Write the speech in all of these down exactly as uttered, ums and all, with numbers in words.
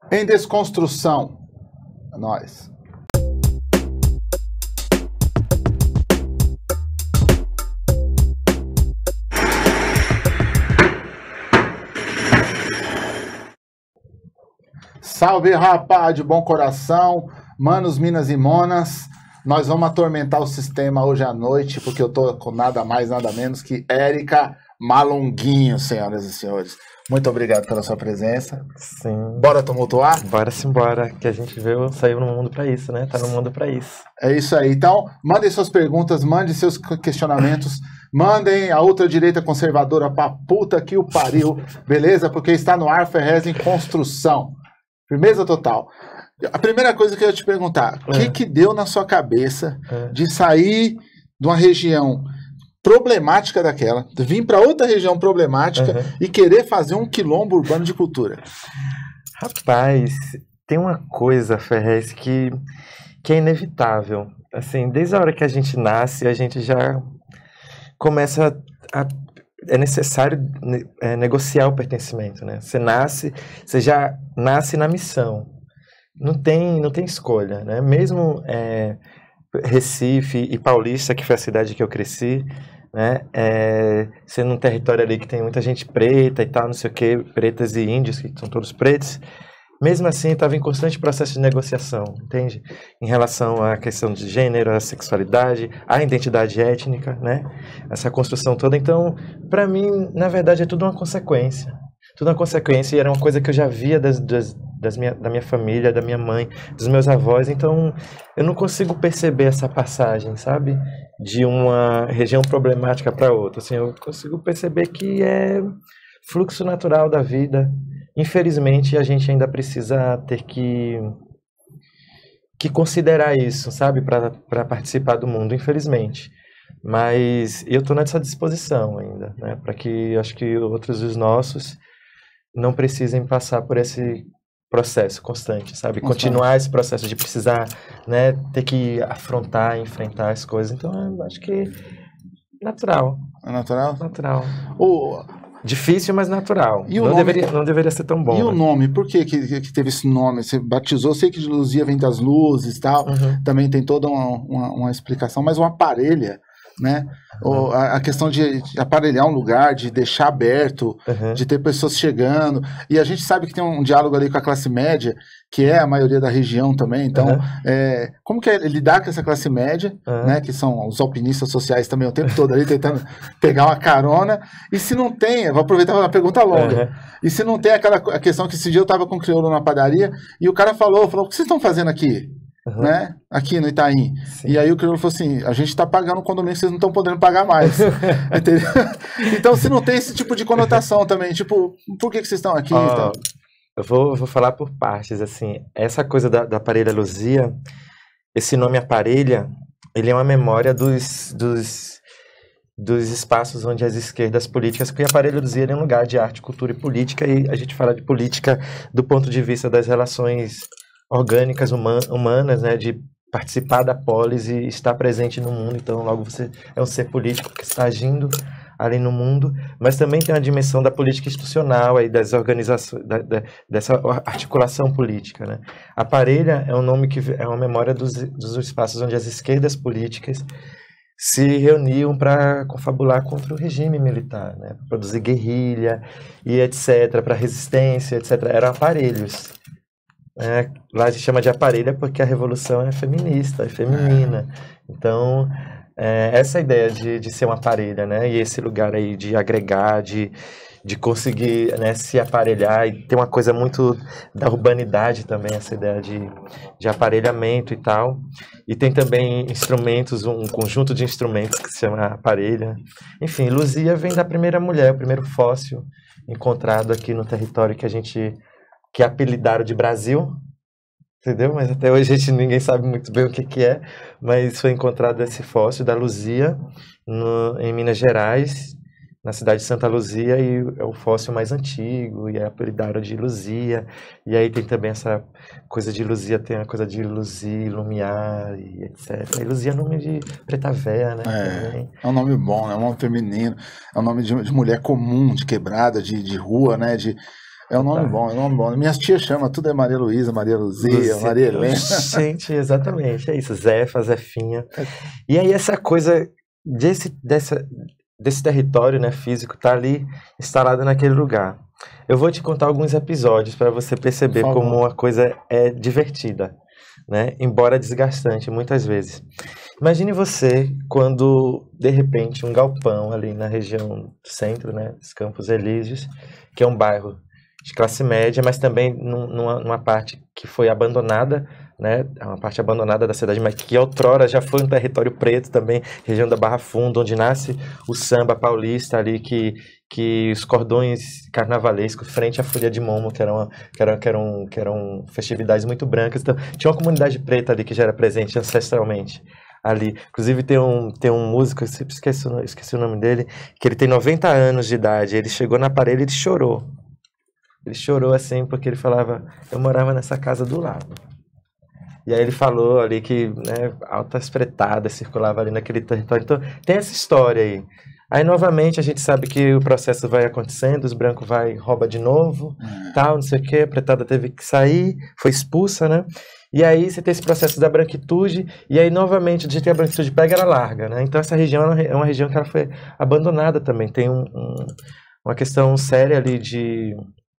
Em Desconstrução. É nóis. Salve, rapaz, de bom coração, manos, minas e monas. Nós vamos atormentar o sistema hoje à noite, porque eu tô com nada mais, nada menos que Érica Malunguinho, senhoras e senhores. Muito obrigado pela sua presença. Sim. Bora tumultuar? Bora simbora, que a gente veio, saiu no mundo pra isso, né? Tá no mundo pra isso. É isso aí. Então, mandem suas perguntas, mandem seus questionamentos, mandem a ultradireita conservadora pra puta que o pariu, beleza? Porque está no ar Ferrez em Construção. Firmeza total. A primeira coisa que eu ia te perguntar, o é. que que deu na sua cabeça é. de sair de uma região problemática daquela, vir para outra região problemática uhum. e querer fazer um quilombo urbano de cultura? Rapaz, tem uma coisa, Ferrez, que, que é inevitável. Assim, desde a hora que a gente nasce, a gente já começa a... É necessário é, negociar o pertencimento, né? Você nasce, você já nasce na missão. Não tem, não tem escolha, né? Mesmo é, Recife e Paulista, que foi a cidade que eu cresci, né? É, sendo um território ali que tem muita gente preta e tal, não sei o quê, pretas e índios, que são todos pretos. Mesmo assim, estava em constante processo de negociação, entende? Em relação à questão de gênero, à sexualidade, à identidade étnica, né? Essa construção toda. Então, para mim, na verdade, é tudo uma consequência. Tudo uma consequência, e era uma coisa que eu já via das, das, das minha, da minha família, da minha mãe, dos meus avós. Então, eu não consigo perceber essa passagem, sabe? De uma região problemática para outra. Assim, eu consigo perceber que é fluxo natural da vida. Infelizmente, a gente ainda precisa ter que, que considerar isso, sabe? Para participar do mundo, infelizmente. Mas eu estou nessa disposição ainda, né? Para que, acho que outros dos nossos não precisem passar por esse processo constante, sabe? Constante. Continuar esse processo de precisar, né, ter que afrontar, enfrentar as coisas. Então, eu acho que natural. É natural? Natural. O... Difícil, mas natural. E o não, nome... deveria, não deveria ser tão bom. E né? o nome? Por que, que que teve esse nome? Você batizou, sei que de Luzia vem das luzes e tal, uhum. também tem toda uma, uma, uma explicação, mas o aparelha, né? Uhum. O, a, a questão de, de aparelhar um lugar, de deixar aberto, uhum. de ter pessoas chegando. E a gente sabe que tem um diálogo ali com a classe média, que é a maioria da região também. Então, uhum. é, como que é lidar com essa classe média, uhum. né? Que são os alpinistas sociais também o tempo todo ali, tentando pegar uma carona. E se não tem, vou aproveitar uma pergunta longa. Uhum. E se não tem aquela a questão que esse dia eu estava com o crioulo na padaria e o cara falou, falou, o que vocês estão fazendo aqui? Uhum. Né? Aqui no Itaim. Sim. E aí o crioulo falou assim, a gente está pagando um condomínio que vocês não estão podendo pagar mais. Entendeu? Então, se não tem esse tipo de conotação também, tipo, por que, que vocês estão aqui? Oh, então? eu vou, vou falar por partes, assim, essa coisa da, da Aparelha Luzia, esse nome Aparelha, ele é uma memória dos, dos, dos espaços onde as esquerdas políticas, porque a Aparelha Luzia é um lugar de arte, cultura e política, e a gente fala de política do ponto de vista das relações orgânicas human, humanas, né, de participar da polis e estar presente no mundo. Então, logo você é um ser político que está agindo ali no mundo, mas também tem a dimensão da política institucional aí das organizações, da, da, dessa articulação política, né? A Aparelha é um nome que é uma memória dos, dos espaços onde as esquerdas políticas se reuniam para confabular contra o regime militar, né? Para produzir guerrilha e etc, para resistência, etcétera. Eram aparelhos. É, lá se chama de aparelha porque a revolução é feminista, é feminina. Então, é, essa ideia de, de ser uma aparelha, né? E esse lugar aí de agregar, de, de conseguir, né, se aparelhar. E tem uma coisa muito da urbanidade também, essa ideia de, de aparelhamento e tal. E tem também instrumentos, um conjunto de instrumentos que se chama aparelha. Enfim, Luzia vem da primeira mulher, o primeiro fóssil encontrado aqui no território que a gente... que apelidaram de Brasil, entendeu? Mas até hoje a gente, ninguém sabe muito bem o que, que é, mas foi encontrado esse fóssil da Luzia no, em Minas Gerais, na cidade de Santa Luzia, e é o fóssil mais antigo, e é apelidaram de Luzia, e aí tem também essa coisa de Luzia, tem a coisa de Luzia, Lumiar, e etcétera. E Luzia é nome de preta véia, né? É, é um nome bom, né? É um nome feminino, é um nome de, de mulher comum, de quebrada, de, de rua, né? De... É um nome bom, é um nome bom. Minhas tias chamam, tudo é Maria Luísa, Maria Luzia, Luzia, Maria Helena. Gente, exatamente, é isso, Zefa, Zefinha. E aí essa coisa desse, dessa, desse território, né, físico tá ali instalado naquele lugar. Eu vou te contar alguns episódios para você perceber como uma coisa é divertida, né? Embora desgastante muitas vezes. Imagine você quando, de repente, um galpão ali na região do centro, né, dos Campos Elíseos, que é um bairro de classe média, mas também numa, numa parte que foi abandonada, né, uma parte abandonada da cidade, mas que outrora já foi um território preto também, região da Barra Funda, onde nasce o samba paulista ali, que, que os cordões carnavalescos, frente à Folia de Momo, que eram, que eram, que eram, que eram festividades muito brancas, então tinha uma comunidade preta ali que já era presente ancestralmente ali. Inclusive tem um, tem um músico, eu sempre esqueci, esqueci o nome dele, que ele tem noventa anos de idade, ele chegou na parede e ele chorou. Ele chorou assim porque ele falava, eu morava nessa casa do lado. E aí ele falou ali que, né, altas pretadas circulavam ali naquele território. Então tem essa história aí. Aí novamente a gente sabe que o processo vai acontecendo, os brancos vai, rouba de novo, uhum. tal, não sei o que, a pretada teve que sair, foi expulsa, né? E aí você tem esse processo da branquitude, e aí novamente a gente tem a branquitude pega, ela larga, né? Então essa região é uma região que ela foi abandonada também. Tem um, um, uma questão séria ali de...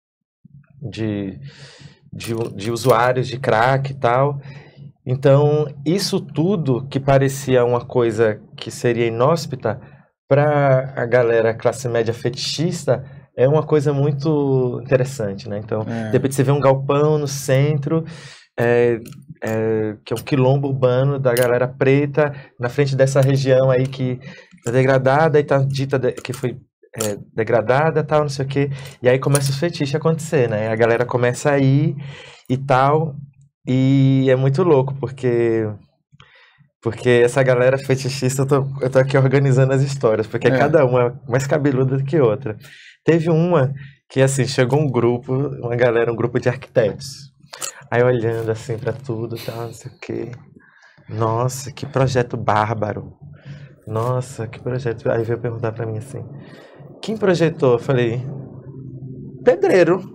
De, de, de usuários de crack e tal. Então, isso tudo que parecia uma coisa que seria inóspita, para a galera classe média fetichista, é uma coisa muito interessante, né? Então, é. de repente você vê um galpão no centro, é, é, que é um quilombo urbano da galera preta, na frente dessa região aí que tá degradada e tá dita de, que foi... É, degradada, tal, não sei o que, e aí começa os fetiches a acontecer, né, a galera começa a ir e tal, e é muito louco, porque porque essa galera fetichista, eu tô, eu tô aqui organizando as histórias, porque é. cada uma é mais cabeluda do que outra. Teve uma que, assim, chegou um grupo, uma galera, um grupo de arquitetos, aí olhando, assim, pra tudo, tal, não sei o que, nossa, que projeto bárbaro, nossa, que projeto, aí veio perguntar pra mim, assim, quem projetou? Eu falei, pedreiro.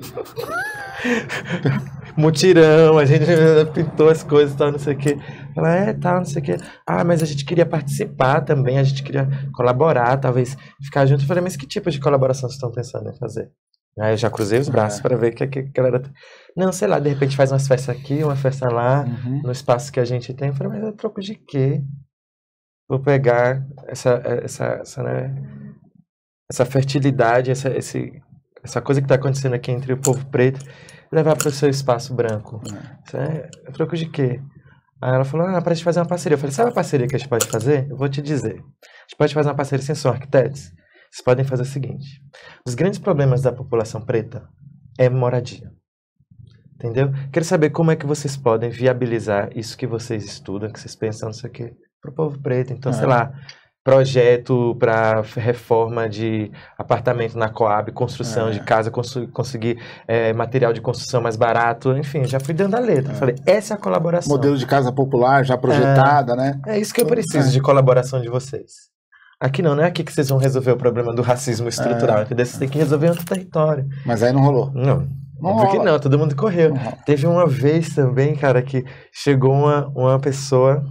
Mutirão, a gente pintou as coisas e tal, não sei o que. Ela, é, tal, não sei o que. Ah, mas a gente queria participar também, a gente queria colaborar, talvez ficar junto. Eu falei, mas que tipo de colaboração vocês estão pensando em fazer? Aí eu já cruzei os braços é. para ver o que, que a galera... Não, sei lá, de repente faz umas festas aqui, uma festa lá, uhum. no espaço que a gente tem. Eu falei, mas é troco de quê? Vou pegar essa, essa, essa, né, essa fertilidade, essa, esse, essa coisa que está acontecendo aqui entre o povo preto e levar para o seu espaço branco. Isso é, é troco de quê? Aí ela falou, ah, para a gente fazer uma parceria. Eu falei, sabe a parceria que a gente pode fazer? Eu vou te dizer. A gente pode fazer uma parceria, sem são arquitetos. Vocês podem fazer o seguinte. Os grandes problemas da população preta é moradia. Entendeu? Quero saber como é que vocês podem viabilizar isso que vocês estudam, que vocês pensam, não sei o quê, para o povo preto. Então, é. sei lá, projeto para reforma de apartamento na Coab, construção é. de casa, cons conseguir é, material de construção mais barato, enfim, já fui dando a letra. É. Falei, essa é a colaboração. Modelo de casa popular já projetada, é. né? É isso que eu preciso é. de colaboração de vocês. Aqui não, não é aqui que vocês vão resolver o problema do racismo estrutural, é. entendeu? Vocês têm que resolver outro território. Mas aí não rolou. Não. Não porque não, todo mundo correu. Não. Teve uma vez também, cara, que chegou uma, uma pessoa,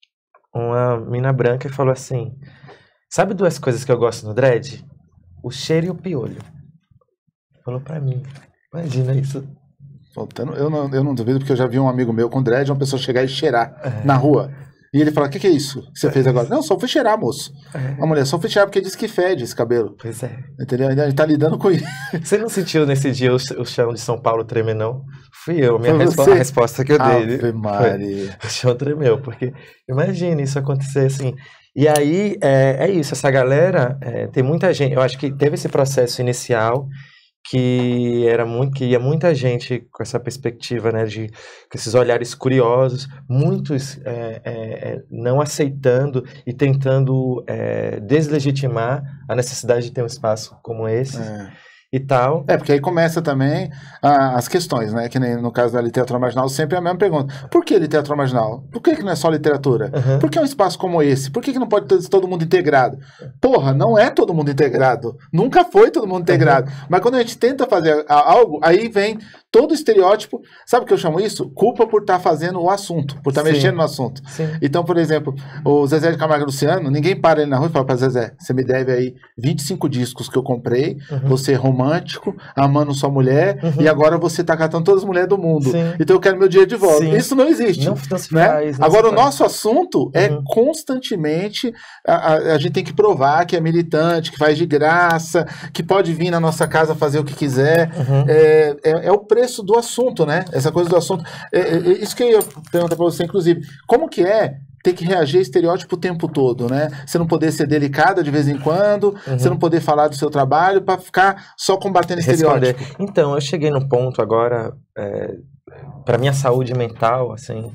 uma mina branca e falou assim, sabe duas coisas que eu gosto no dread? O cheiro e o piolho. Falou pra mim. Imagina isso. Eu não, eu não duvido, porque eu já vi um amigo meu com dread, uma pessoa chegar e cheirar é. na rua. E ele fala, o que, que é isso que você é. fez agora? Não, só fui cheirar, moço. É. A mulher, só fui cheirar porque diz que fede esse cabelo. Pois é. Entendeu? A gente tá lidando com isso. Você não sentiu nesse dia o, o chão de São Paulo tremer, não? Fui eu, minha respo a resposta que eu dei. Ave Maria. O chão tremeu, porque imagina isso acontecer assim. E aí, é, é isso, essa galera, é, tem muita gente, eu acho que teve esse processo inicial que era muito, que ia muita gente com essa perspectiva, né, de com esses olhares curiosos, muitos é, é, não aceitando e tentando é, deslegitimar a necessidade de ter um espaço como esse. É. e tal. É, porque aí começa também ah, as questões, né? Que nem no caso da literatura marginal, sempre é a mesma pergunta. Por que literatura marginal? Por que, que não é só literatura? Uhum. Por que é um espaço como esse? Por que, que não pode ter todo mundo integrado? Porra, não é todo mundo integrado. Nunca foi todo mundo integrado. Uhum. Mas quando a gente tenta fazer algo, aí vem todo o estereótipo. Sabe o que eu chamo isso? Culpa por estar tá fazendo o assunto, por estar tá mexendo no assunto. Sim. Então, por exemplo, o Zezé de Camargo e Luciano, ninguém para ele na rua e fala pra Zezé, você me deve aí vinte e cinco discos que eu comprei, uhum. você é romântico, amando sua mulher, uhum. e agora você tá catando todas as mulheres do mundo. Sim. Então eu quero meu dinheiro de volta. Sim. Isso não existe. Não, não se né? faz, não agora, se o faz. nosso assunto uhum. é constantemente, a, a, a gente tem que provar que é militante, que faz de graça, que pode vir na nossa casa fazer o que quiser. Uhum. É, é, é o preço do assunto, né? Essa coisa do assunto. É, é, isso que eu ia perguntar pra você, inclusive. Como que é ter que reagir a estereótipo o tempo todo, né? Você não poder ser delicada de vez em quando, uhum. você não poder falar do seu trabalho para ficar só combatendo Responder. estereótipo. Então, eu cheguei no ponto agora, é, para minha saúde mental, assim,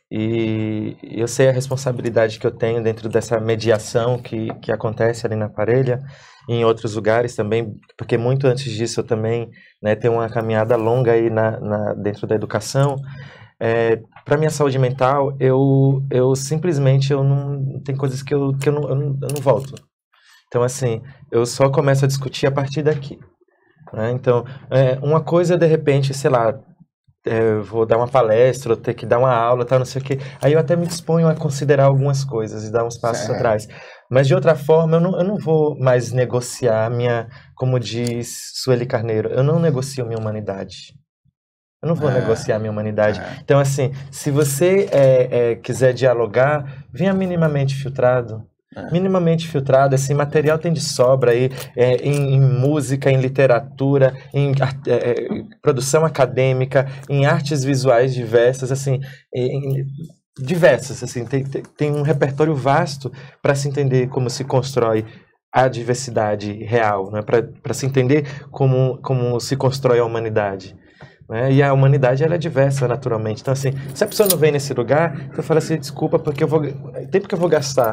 e eu sei a responsabilidade que eu tenho dentro dessa mediação que, que acontece ali na Parelha, e em outros lugares também, porque muito antes disso eu também, né, tenho uma caminhada longa aí na, na, dentro da educação. É, para minha saúde mental, eu, eu simplesmente eu não tem coisas que eu, que eu, não, eu, não, eu não volto. Então, assim, eu só começo a discutir a partir daqui. Né? Então, é, uma coisa, de repente, sei lá, é, eu vou dar uma palestra, ou ter que dar uma aula, tal, não sei o quê. Aí eu até me disponho a considerar algumas coisas e dar uns passos certo. atrás. Mas, de outra forma, eu não, eu não vou mais negociar minha, como diz Sueli Carneiro, eu não negocio minha humanidade. Eu não vou é, negociar a minha humanidade. É. Então, assim, se você é, é, quiser dialogar, venha minimamente filtrado. É. Minimamente filtrado, assim, material tem de sobra aí, é, em, em música, em literatura, em é, produção acadêmica, em artes visuais diversas, assim, em, diversas, assim, tem, tem, tem um repertório vasto para se entender como se constrói a diversidade real, né? Para se entender como, como se constrói a humanidade. Né? E a humanidade ela é diversa naturalmente. Então, assim, se a pessoa não vem nesse lugar, eu falo assim, desculpa, porque eu vou, o tempo que eu vou gastar,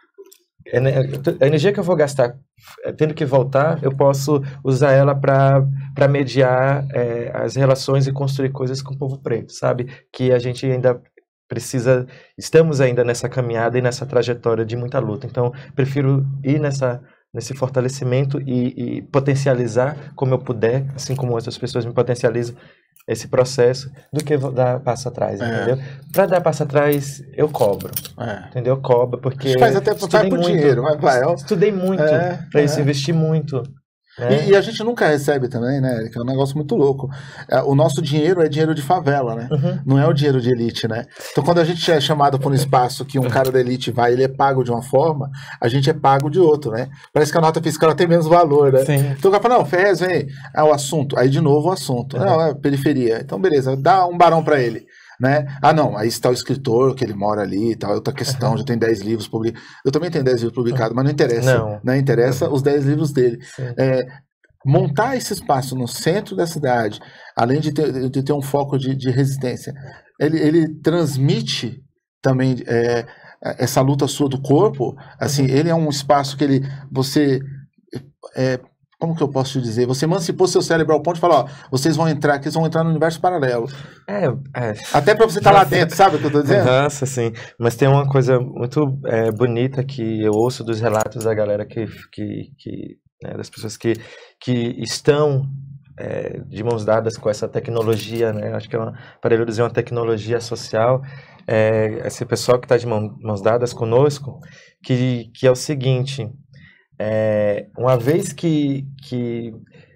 a energia que eu vou gastar tendo que voltar, eu posso usar ela para mediar é, as relações e construir coisas com o povo preto, sabe? Que a gente ainda precisa, estamos ainda nessa caminhada e nessa trajetória de muita luta. Então, prefiro ir nessa nesse fortalecimento e, e potencializar como eu puder, assim como outras pessoas me potencializam esse processo, do que dar passo atrás, é. entendeu? Para dar passo atrás, eu cobro, é. entendeu? Eu cobro, porque faz até vai por muito, dinheiro, mas vai. Eu... Estudei muito é, para isso, é. investi muito. É. E, e a gente nunca recebe também, né? Que é um negócio muito louco. O nosso dinheiro é dinheiro de favela, né? Uhum. Não é o dinheiro de elite, né? Então, quando a gente é chamado para um espaço que um cara da elite vai, ele é pago de uma forma, a gente é pago de outro, né? Parece que a nota fiscal tem menos valor, né? Sim. Então, o cara fala, não, Ferrez, vem, é o assunto. Aí, de novo, o assunto. Uhum. Não, é periferia. Então, beleza, dá um barão para ele. Né? Ah, não, aí está o escritor, que ele mora ali e tal, é outra questão, uhum. já tem dez livros publicados. Eu também tenho dez livros publicados, mas não interessa. Não, né? Interessa uhum. os dez livros dele. É, montar esse espaço no centro da cidade, além de ter, de ter um foco de, de resistência, ele, ele transmite também é, essa luta sua do corpo. Assim, uhum. ele é um espaço que ele, você... É, como que eu posso te dizer? Você emancipou seu cérebro ao ponto de falar, ó, vocês vão entrar, que eles vão entrar no universo paralelo. É, é. Até para você estar tá lá dentro, sabe o que eu tô dizendo? Nossa, sim. Mas tem uma coisa muito é, bonita que eu ouço dos relatos da galera que, que, que né, das pessoas que, que estão é, de mãos dadas com essa tecnologia, né? Acho que é uma, para ele dizer, uma tecnologia social. É, esse pessoal que está de mão, mãos dadas conosco, que, que é o seguinte... É, uma vez que, que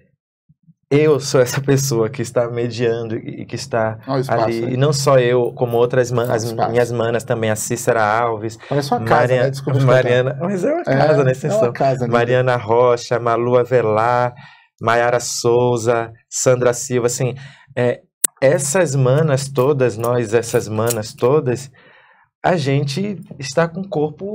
eu sou essa pessoa que está mediando e que está espaço, ali, né? E não só eu, como outras man, as minhas manas também, a Cícera Alves, parece uma casa, Maria, né? Desculpa, Mariana, mas é uma casa, é, né? É uma casa, né? Mariana Rocha, Malu Avelar, Maiara Souza, Sandra Silva, assim, é, essas manas todas, nós, essas manas todas, a gente está com o corpo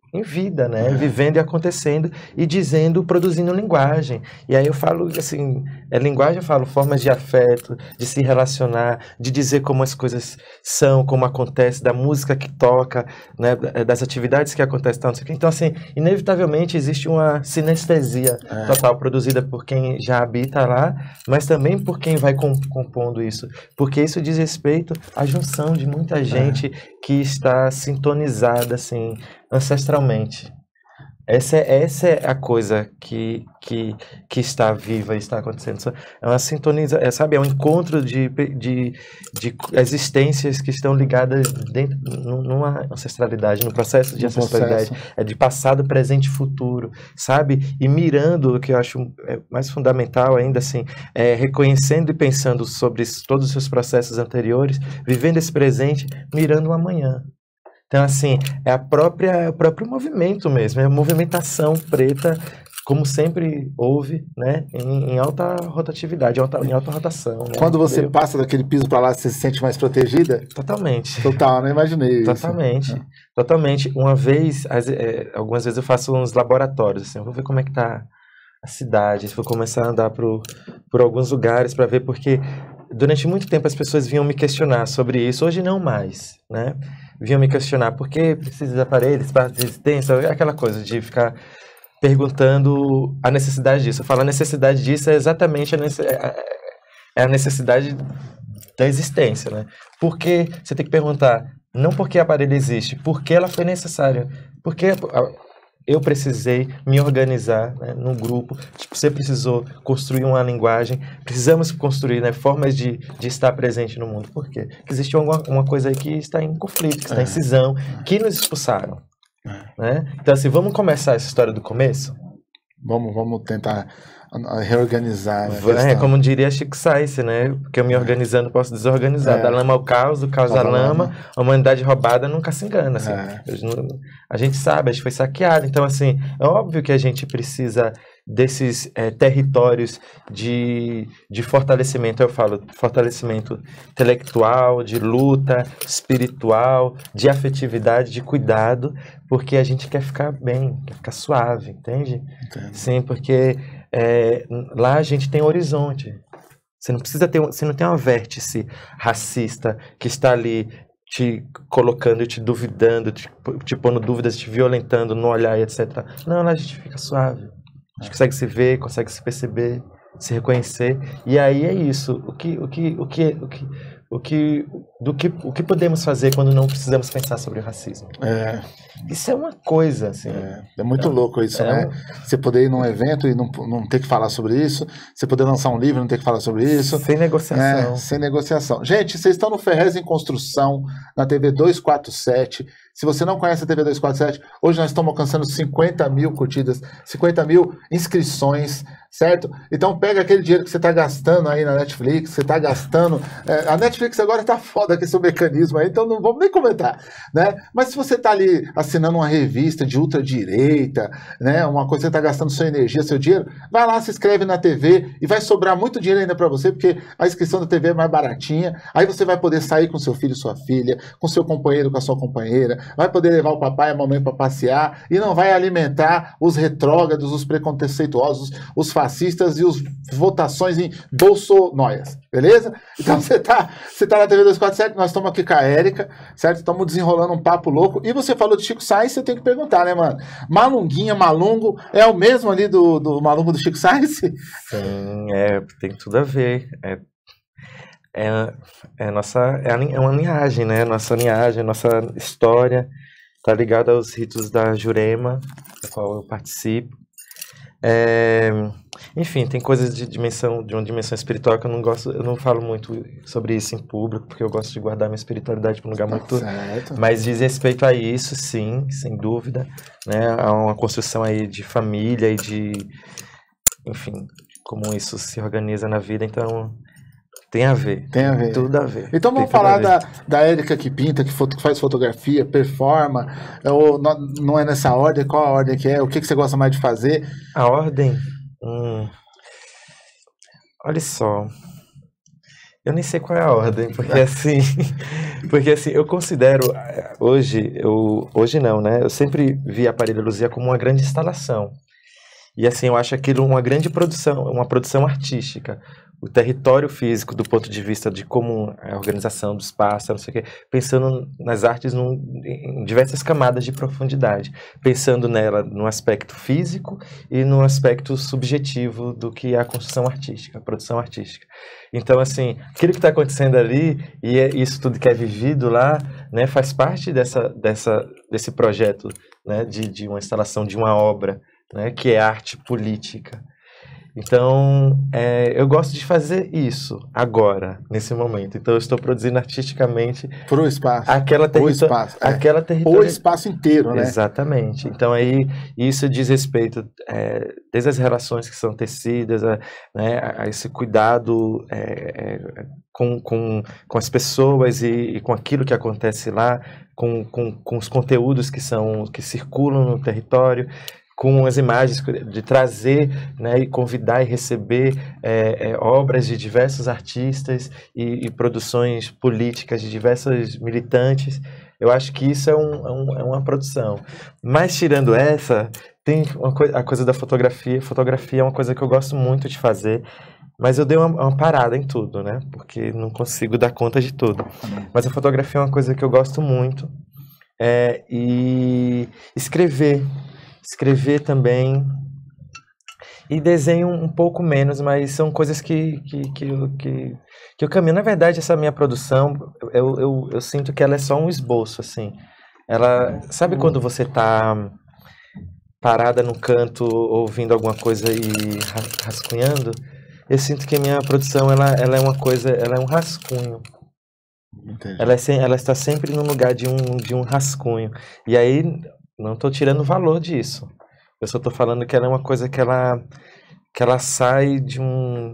em vida, né? É. Vivendo e acontecendo e dizendo, produzindo linguagem. E aí eu falo, assim, é linguagem, eu falo formas de afeto, de se relacionar, de dizer como as coisas são, como acontece, da música que toca, né? Das atividades que acontecem, tal, não sei o quê. Então, assim, inevitavelmente existe uma sinestesia é. total produzida por quem já habita lá, mas também por quem vai compondo isso. Porque isso diz respeito à junção de muita gente é. que está sintonizada, assim, ancestralmente. Essa é, essa é a coisa que, que, que está viva e está acontecendo. É uma sintoniza, é, sabe, é um encontro de, de, de existências que estão ligadas dentro, numa ancestralidade, no processo de no ancestralidade. Processo. É de passado, presente e futuro, sabe? E mirando, o que eu acho mais fundamental ainda, assim, é reconhecendo e pensando sobre todos os seus processos anteriores, vivendo esse presente, mirando o amanhã. Então, assim, é a própria, o próprio movimento mesmo, é a movimentação preta, como sempre houve, né, em, em alta rotatividade, em alta, em alta rotação. Né? Quando você Entendeu? passa daquele piso para lá, você se sente mais protegida? Totalmente. Total, não imaginei Totalmente, isso. Totalmente. Uma vez, as, é, algumas vezes eu faço uns laboratórios, assim, eu vou ver como é que tá a cidade, vou começar a andar por, por alguns lugares para ver, porque durante muito tempo as pessoas vinham me questionar sobre isso, hoje não mais, né? Vinham me questionar por que precisa de aparelhos, espaço de resistência, aquela coisa de ficar perguntando a necessidade disso. Eu falo, a necessidade disso é exatamente a, nece é a necessidade da existência, né? Porque você tem que perguntar, não porque o aparelho existe, porque ela foi necessária, porque eu precisei me organizar, né, num grupo, tipo, você precisou construir uma linguagem, precisamos construir, né, formas de, de estar presente no mundo. Por quê? Porque existe uma, uma coisa aí que está em conflito, que está é. em cisão, que nos expulsaram. É. Né? Então, assim, vamos começar essa história do começo? Vamos, vamos tentar reorganizar. É, como diria Chico Sainz, né? Porque eu me organizando posso desorganizar. É. Da lama ao caos, do caos à lama, lama, a humanidade roubada nunca se engana. Assim. É. A gente sabe, a gente foi saqueado. Então, assim, é óbvio que a gente precisa desses é, territórios de, de fortalecimento. Eu falo fortalecimento intelectual, de luta, espiritual, de afetividade, de cuidado, porque a gente quer ficar bem, quer ficar suave, entende? Entendo. Sim, porque É, lá a gente tem horizonte. Você não precisa ter, você não tem uma vértice racista que está ali te colocando, te duvidando, te, te pondo dúvidas, te violentando no olhar e etcétera. Não, lá a gente fica suave. A gente consegue se ver, consegue se perceber, se reconhecer. E aí é isso. O que, o que, o que, o que, o que, do que, o que podemos fazer quando não precisamos pensar sobre o racismo? É. Isso é uma coisa, assim. É, é muito é, louco isso, é, né? Você poder ir num evento e não, não ter que falar sobre isso, você poder lançar um livro e não ter que falar sobre isso. Sem negociação. É, sem negociação. Gente, vocês estão no Ferrez em Construção, na T V duzentos e quarenta e sete. Se você não conhece a T V duzentos e quarenta e sete, hoje nós estamos alcançando cinquenta mil curtidas, cinquenta mil inscrições, certo? Então pega aquele dinheiro que você está gastando aí na Netflix, você está gastando... É, a Netflix agora está foda com esse mecanismo aí, então não vamos nem comentar, né? Mas se você está ali assinando uma revista de ultradireita, né? Uma coisa que você está gastando sua energia, seu dinheiro, vai lá, se inscreve na T V e vai sobrar muito dinheiro ainda para você, porque a inscrição da T V é mais baratinha, aí você vai poder sair com seu filho, sua filha, com seu companheiro, com a sua companheira, vai poder levar o papai e a mamãe para passear e não vai alimentar os retrógrados, os preconceituosos, os fascistas e os votações em bolsonóias, beleza? Então você tá, você tá na T V duzentos e quarenta e sete, nós estamos aqui com a Érica, certo? Estamos desenrolando um papo louco e você falou de Chico Sainz, você tem que perguntar, né, mano? Malunguinha, Malungo, é o mesmo ali do, do Malungo do Chico Sainz? Sim, é, tem tudo a ver, é É, é, nossa, é uma linhagem, né? Nossa linhagem, nossa história está ligada aos ritos da Jurema, da qual eu participo. É, enfim, tem coisas de dimensão, de uma dimensão espiritual que eu não gosto, eu não falo muito sobre isso em público, porque eu gosto de guardar minha espiritualidade para um lugar muito. Certo. Mas diz respeito a isso, sim, sem dúvida, né? Há uma construção aí de família e de, enfim, como isso se organiza na vida, então. Tem a ver. Tem a ver. Tudo a ver. Então vamos falar da, da Érica que pinta, que, foto, que faz fotografia, performa, ou não, não é nessa ordem? Qual a ordem que é? O que, que você gosta mais de fazer? A ordem? Hum, olha só. Eu nem sei qual é a ordem, porque assim, porque assim, eu considero, hoje, eu, hoje não, né? Eu sempre vi a Parelha Luzia como uma grande instalação. E assim, eu acho aquilo uma grande produção, uma produção artística. O território físico, do ponto de vista de como a organização do espaço, não sei o quê, pensando nas artes num, em diversas camadas de profundidade, pensando nela no aspecto físico e no aspecto subjetivo do que é a construção artística, a produção artística. Então, assim, aquilo que está acontecendo ali, e é isso tudo que é vivido lá, né, faz parte dessa, dessa, desse projeto, né, de, de uma instalação, de uma obra, né, que é arte política. Então, é, eu gosto de fazer isso agora, nesse momento. Então, eu estou produzindo artisticamente pro espaço, aquela, o espaço, é. aquela território... o espaço inteiro, né? Exatamente. Então, aí, isso diz respeito é, desde as relações que são tecidas, a, né, a esse cuidado é, é, com, com, com as pessoas e, e com aquilo que acontece lá, com, com, com os conteúdos que, são, que circulam no território, com as imagens, de trazer, né, e convidar e receber é, é, obras de diversos artistas e, e produções políticas de diversos militantes. Eu acho que isso é, um, é, um, é uma produção. Mas, tirando essa, tem uma co a coisa da fotografia. Fotografia é uma coisa que eu gosto muito de fazer, mas eu dei uma, uma parada em tudo, né? Porque não consigo dar conta de tudo. Mas a fotografia é uma coisa que eu gosto muito. É, e escrever... Escrever também, e desenho um pouco menos, mas são coisas que, que, que, eu, que, que eu caminho. Na verdade, essa minha produção, eu, eu, eu sinto que ela é só um esboço, assim. Ela, sabe quando você está parada no canto, ouvindo alguma coisa e rascunhando? Eu sinto que a minha produção, ela, ela é uma coisa, ela é um rascunho. Ela, é, ela está sempre no lugar de um, de um rascunho. E aí... Não estou tirando o valor disso. Eu só estou falando que ela é uma coisa que ela, que ela sai de, um,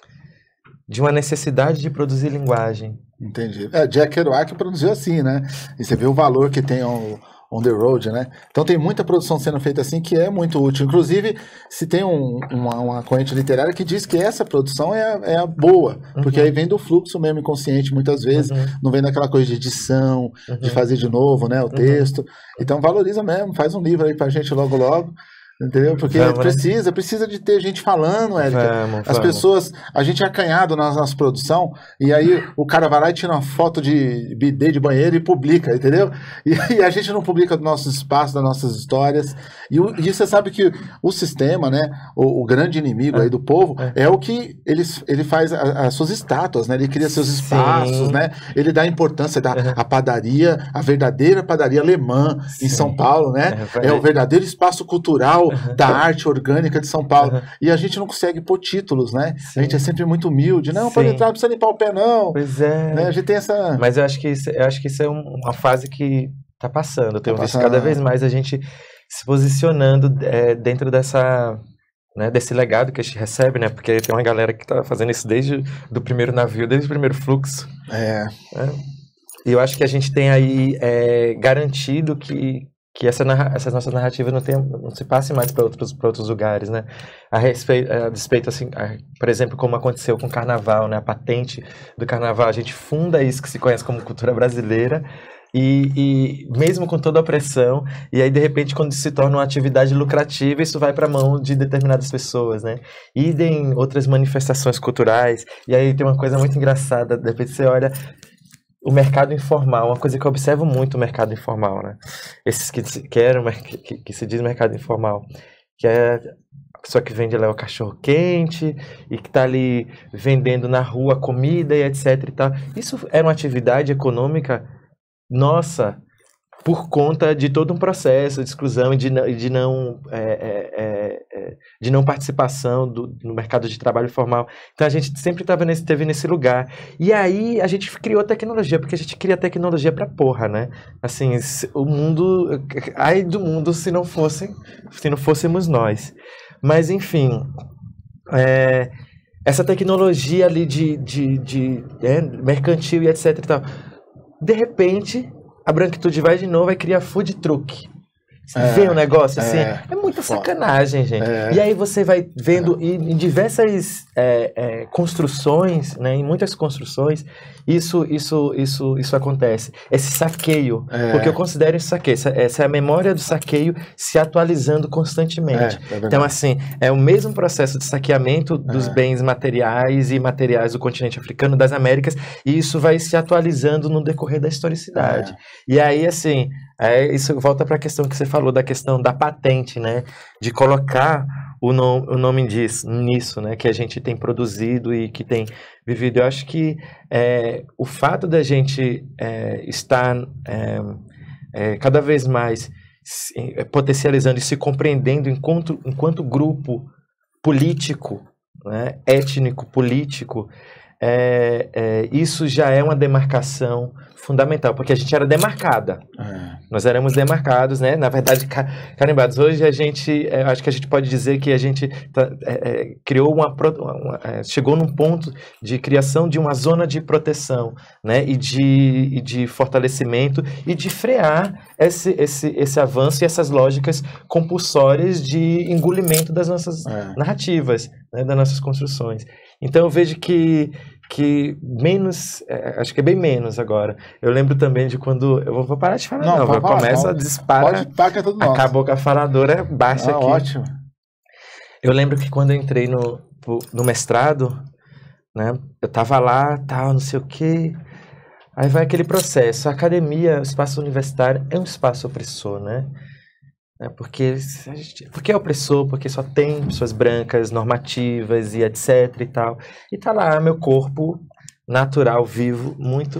de uma necessidade de produzir linguagem. Entendi. É, Jack Kerouac produziu assim, né? E você vê o valor que tem o On the Road, né? Então tem muita produção sendo feita assim que é muito útil. Inclusive, se tem um, uma, uma corrente literária que diz que essa produção é a, é a boa, uhum. porque aí vem do fluxo mesmo inconsciente, muitas vezes, uhum. não vem daquela coisa de edição, uhum. de fazer de novo, né, o uhum. texto. Então valoriza mesmo, faz um livro aí pra gente logo logo. Entendeu? Porque vamos, precisa, né? precisa de ter gente falando, Érica. Vamos, As vamos. pessoas, a gente é acanhado na nossa produção, e aí o cara vai lá e tira uma foto de bidê de banheiro e publica, entendeu? E, e a gente não publica do nosso espaço, das nossas histórias. E, e você sabe que o sistema, né, o, o grande inimigo é. aí do povo, é, é o que ele, ele faz a, as suas estátuas, né? Ele cria seus espaços, Sim. né? Ele dá importância da uhum. a padaria, a verdadeira padaria alemã Sim. em São Paulo, né? É, é o verdadeiro espaço cultural Uhum. da arte orgânica de São Paulo. Uhum. E a gente não consegue pôr títulos, né? Sim. A gente é sempre muito humilde. Não, Sim. pode entrar, não precisa limpar o pé, não. Pois é. Né? A gente tem essa... Mas eu acho que isso, eu acho que isso é uma fase que tá passando. Eu tenho tá visto passando. cada vez mais a gente se posicionando é, dentro dessa... Né, desse legado que a gente recebe, né? Porque tem uma galera que tá fazendo isso desde o primeiro navio, desde o primeiro fluxo. É. Né? E eu acho que a gente tem aí é, garantido que que essa narra essas nossas narrativas não, tem, não se passem mais para outros, para outros lugares, né? A, respeito, a despeito, assim, a, por exemplo, como aconteceu com o Carnaval, né? A patente do Carnaval, a gente funda isso que se conhece como cultura brasileira e, e mesmo com toda a pressão, e aí de repente quando se torna uma atividade lucrativa, isso vai para a mão de determinadas pessoas, né? E em outras manifestações culturais, e aí tem uma coisa muito engraçada, de repente você olha... O mercado informal, uma coisa que eu observo muito o mercado informal, né? Esses que, que, eram, que, que se diz mercado informal, que é a pessoa que vende lá o cachorro quente e que está ali vendendo na rua comida e etc e tal. Isso era uma atividade econômica nossa por conta de todo um processo de exclusão e de não, de não, é, é, é, de não participação do, no mercado de trabalho formal. Então a gente sempre tava nesse, teve nesse lugar. E aí a gente criou tecnologia, porque a gente cria tecnologia pra porra, né? Assim, o mundo... Ai do mundo se não fossem, se não fôssemos nós. Mas enfim... É, essa tecnologia ali de, de, de é, mercantil e etc e tal. De repente... A branquitude vai de novo e cria food truck. Você é, vê um negócio assim, é, é muita foda. sacanagem, gente. É. E aí você vai vendo é. em, em diversas é, é, construções, né, em muitas construções, isso, isso, isso, isso acontece. Esse saqueio, é. porque eu considero esse saqueio, essa, essa é a memória do saqueio se atualizando constantemente. É, é então, assim, é o mesmo processo de saqueamento dos é. bens materiais e materiais do continente africano, das Américas, e isso vai se atualizando no decorrer da historicidade. É. E aí, assim, é, isso volta para a questão que você falou, da questão da patente, né? De colocar o, no, o nome disso, nisso, né? Que a gente tem produzido e que tem vivido. Eu acho que é, o fato da gente é, estar é, é, cada vez mais se, potencializando e se compreendendo enquanto, enquanto grupo político, né? Étnico, político, É, é, isso já é uma demarcação fundamental, porque a gente era demarcada. É. Nós éramos demarcados, né? Na verdade, carimbados. Hoje a gente, é, acho que a gente pode dizer que a gente tá, é, é, criou uma, uma é, chegou num ponto de criação de uma zona de proteção, né? E de, e de fortalecimento e de frear esse, esse, esse avanço e essas lógicas compulsórias de engolimento das nossas é. narrativas, né? Das nossas construções. Então eu vejo que, que menos, é, acho que é bem menos agora. Eu lembro também de quando, eu vou parar de falar não, não eu começo a disparar, pode, tudo acabou com a faladora baixa ah, aqui. Ótimo. Eu lembro que quando eu entrei no, no mestrado, né, eu tava lá, tal, não sei o quê, aí vai aquele processo, a academia, o espaço universitário é um espaço opressor, né? É porque, porque é opressor, porque só tem pessoas brancas, normativas e etc e tal. E tá lá meu corpo natural, vivo, muito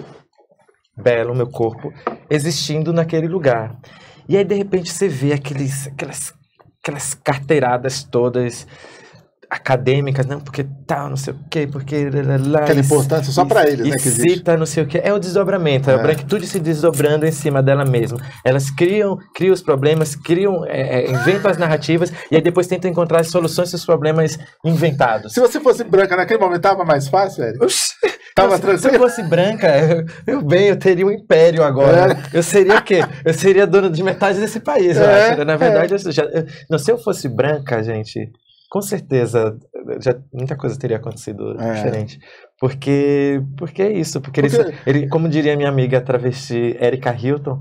belo, meu corpo, existindo naquele lugar. E aí, de repente, você vê aqueles, aquelas, aquelas carteiradas todas acadêmicas, não, porque tal, não sei o quê, porque... Lá, aquela importância só para eles, e né, que cita, existe. Não sei o quê. É o desdobramento, é. a branquitude se desdobrando em cima dela mesma. Elas criam, criam os problemas, criam, é, é, inventam as narrativas, e aí depois tentam encontrar as soluções para os problemas inventados. Se você fosse branca naquele momento, tava mais fácil, Érico? Tava se, se eu fosse branca, eu, eu bem, eu teria um império agora. É. Eu seria o quê? Eu seria dona de metade desse país, é, eu acho. Na verdade, é. eu já, eu, não, se eu fosse branca, gente... Com certeza, já, muita coisa teria acontecido é. diferente. Porque, porque é isso. Porque, porque... Eles, ele, como diria minha amiga travesti Erika Hilton,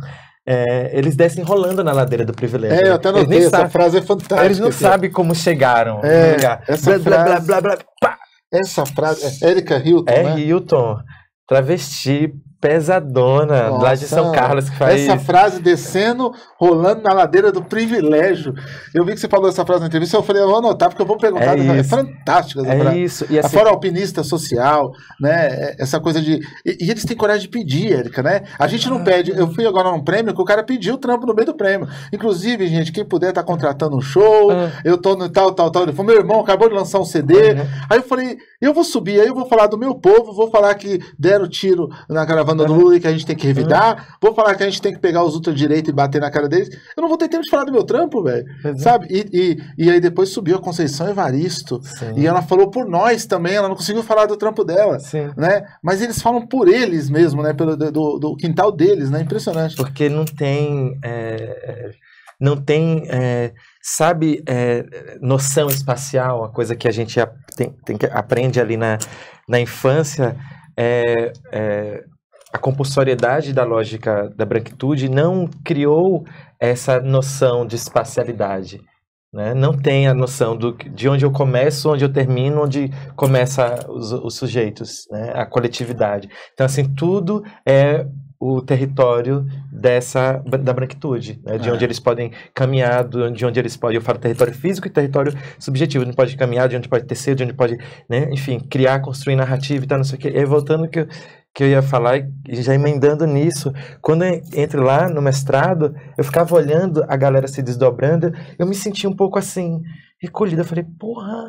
é, eles descem rolando na ladeira do privilégio. É, eu até notei, essa sabe, frase é fantástica. Eles não assim. sabem como chegaram é, no lugar. Essa blá, frase, blá, blá, blá, blá, essa frase é Erika Hilton, É né? Hilton, travesti, pesadona, Nossa, lá de São Carlos, que faz... Essa frase descendo, rolando na ladeira do privilégio. Eu vi que você falou essa frase na entrevista, eu falei, eu vou anotar, porque eu vou perguntar. É, é fantástica essa é frase. Isso. E assim... Fora alpinista social, né? Essa coisa de... E, e eles têm coragem de pedir, Érica, né? A gente não ah, pede... Eu fui agora num prêmio que o cara pediu o trampo no meio do prêmio. Inclusive, gente, quem puder tá contratando um show, ah. eu tô no tal, tal, tal. Ele falou, meu irmão acabou de lançar um C D. Uhum. Aí eu falei, eu vou subir, aí eu vou falar do meu povo, vou falar que deram tiro na caravana do Lula e que a gente tem que revidar, uhum. vou falar que a gente tem que pegar os ultradireitos e bater na cara deles. Eu não vou ter tempo de falar do meu trampo, velho. Uhum. Sabe? E, e, e aí depois subiu a Conceição Evaristo. Sim. E ela falou por nós também, ela não conseguiu falar do trampo dela. Sim. Né? Mas eles falam por eles mesmo, né? Pelo, do, do quintal deles, né? Impressionante. Porque não tem... É, não tem... É, sabe, é, noção espacial, uma coisa que a gente tem, tem que aprende ali na, na infância, é... é a compulsoriedade da lógica da branquitude não criou essa noção de espacialidade, né? Não tem a noção do, de onde eu começo, onde eu termino, onde começa os, os sujeitos, né? A coletividade. Então, assim, tudo é o território dessa, da branquitude, né? De é. onde eles podem caminhar, de onde eles podem, eu falo território físico e território subjetivo, de onde pode caminhar, de onde pode tecer, de onde pode, né? Enfim, criar, construir narrativa e tal, não sei o quê. E aí, voltando que eu, que eu ia falar, e já emendando nisso, quando eu entro lá no mestrado, eu ficava olhando a galera se desdobrando, eu me sentia um pouco assim, recolhida, eu falei, porra,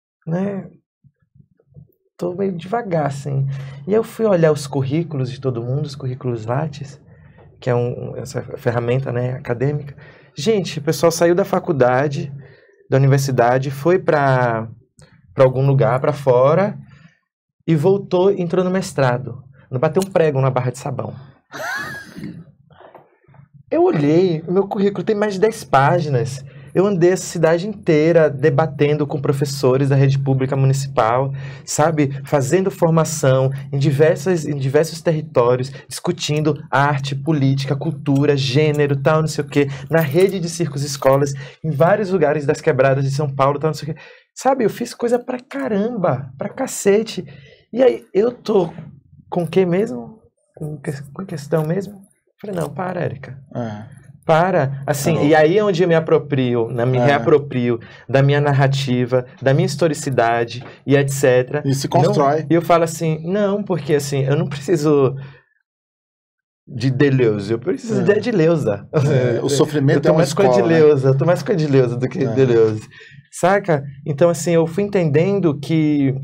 né, tô meio devagar, assim. E eu fui olhar os currículos de todo mundo, os currículos Lattes, que é um, essa ferramenta, né, acadêmica. Gente, o pessoal saiu da faculdade, da universidade, foi para para algum lugar, para fora, e voltou, entrou no mestrado. Não bateu um prego na barra de sabão. eu olhei, o meu currículo tem mais de dez páginas. Eu andei a cidade inteira debatendo com professores da rede pública municipal, sabe? Fazendo formação em, diversas, em diversos territórios, discutindo arte, política, cultura, gênero, tal, não sei o quê, na rede de circos e escolas, em vários lugares das quebradas de São Paulo, tal, não sei o quê. Sabe, eu fiz coisa pra caramba, pra cacete. E aí, eu tô com o quê mesmo? Com, que, com questão mesmo? Falei, não, para, Érica. É. Para, assim, e aí é onde eu me aproprio, né, me é. reaproprio da minha narrativa, da minha historicidade e etcétera. E se constrói. Não, e eu falo assim, não, porque assim, eu não preciso de Deleuze, eu preciso é. de Edileuza. É, o sofrimento eu é uma mais escola. Com Edileuza, eu tô mais com Edileuza do que é. Deleuze. Saca? Então, assim, eu fui entendendo que...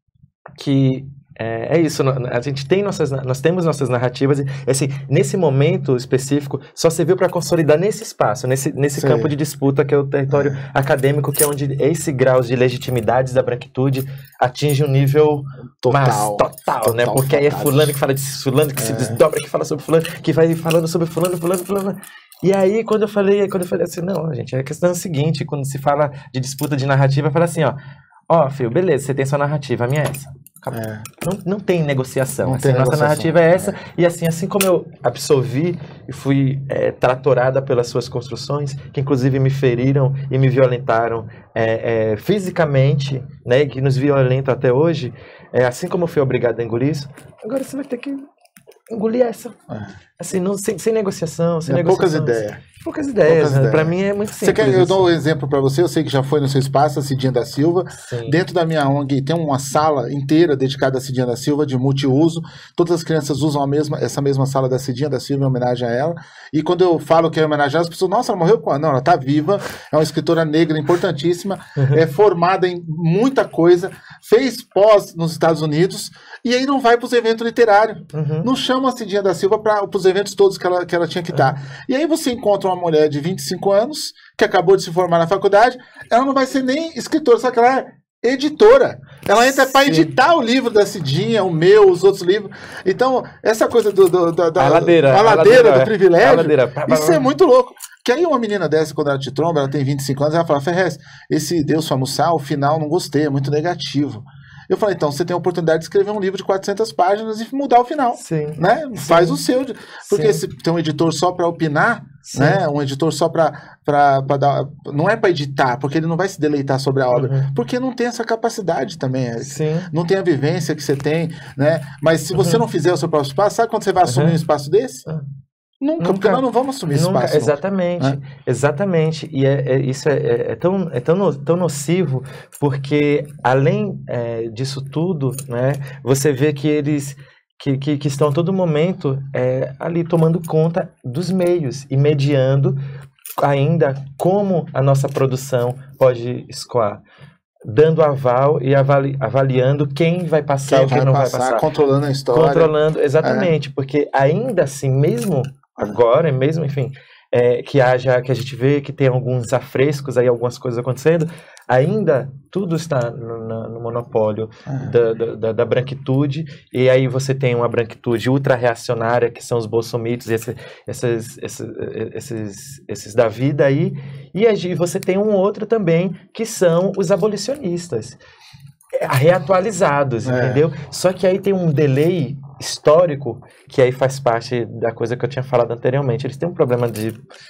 que É, é isso, a gente tem nossas, nós temos nossas narrativas e, assim, nesse momento específico, só serviu para consolidar nesse espaço, nesse, nesse campo de disputa que é o território é. acadêmico, que é onde esse grau de legitimidades da branquitude atinge um nível total, mas, total, total né? Porque aí é fulano que fala de fulano, que é. se desdobra, que fala sobre fulano, que vai falando sobre fulano, fulano, fulano. E aí, quando eu falei, quando eu falei assim, não, gente, a questão é a seguinte, quando se fala de disputa de narrativa, fala assim, ó, ó, filho, beleza, você tem sua narrativa, a minha é essa. É. Não, não tem negociação. Não assim, tem nossa negociação. narrativa é essa. É. E assim, assim como eu absorvi e fui é, tratorada pelas suas construções, que inclusive me feriram e me violentaram é, é, fisicamente, né, que nos violentam até hoje, é, assim como eu fui obrigado a engolir isso, agora você vai ter que engolir essa. É. Assim, não, sem, sem negociação, sem é, negociação. Poucas ideias. Poucas ideias, né? Para mim é muito simples. Você quer, eu dou um exemplo para você, eu sei que já foi no seu espaço, a Cidinha da Silva. Sim. Dentro da minha O N G tem uma sala inteira dedicada à Cidinha da Silva, de multiuso. Todas as crianças usam a mesma, essa mesma sala da Cidinha da Silva em homenagem a ela. E quando eu falo que é homenagem a ela, as pessoas, nossa, ela morreu quando? Não, ela está viva, é uma escritora negra importantíssima, uhum. é formada em muita coisa, fez pós nos Estados Unidos, e aí não vai para os eventos literários. Uhum. Não chama a Cidinha da Silva para os eventos todos que ela, que ela tinha que estar. Uhum. E aí você encontra uma mulher de vinte e cinco anos, que acabou de se formar na faculdade, ela não vai ser nem escritora, só que ela é editora. Ela entra para editar o livro da Cidinha, o meu, os outros livros. Então, essa coisa do, do, do, da a ladeira, a ladeira, a ladeira do é. privilégio, a ladeira. Isso é muito louco. Que aí uma menina dessa, quando ela te tromba, ela tem vinte e cinco anos, ela fala, Ferrez, esse Deus Famussá, o final não gostei, é muito negativo. Eu falei, então, você tem a oportunidade de escrever um livro de quatrocentas páginas e mudar o final. Sim. Né? Sim. Faz o seu. Porque Sim. se tem um editor só para opinar, né? Um editor só para dar... Não é para editar, porque ele não vai se deleitar sobre a obra. Uhum. Porque não tem essa capacidade também. Sim. Não tem a vivência que você tem, né? Mas se você uhum. não fizer o seu próprio espaço, sabe quando você vai assumir uhum. um espaço desse? Uhum. Nunca, Nunca, porque nós não vamos assumir esse espaço. Exatamente, é? exatamente. E é, é, isso é, é, tão, é tão, no, tão nocivo, porque além é, disso tudo, né, você vê que eles que, que, que estão a todo momento é, ali tomando conta dos meios e mediando ainda como a nossa produção pode escoar. Dando aval e avali, avaliando quem vai passar quem ou quem vai não passar, vai passar. Controlando a história. Controlando, exatamente. É. Porque ainda assim, mesmo agora, mesmo, enfim, é, que haja, que a gente vê que tem alguns afrescos aí, algumas coisas acontecendo, ainda tudo está no, no, no monopólio é. da, da, da branquitude, e aí você tem uma branquitude ultra-reacionária, que são os bolsomitos, esse, esses, esses, esses, esses da vida aí, e aí você tem um outro também, que são os abolicionistas, reatualizados, é. entendeu? Só que aí tem um delay histórico, que aí faz parte da coisa que eu tinha falado anteriormente. Eles têm um problema de,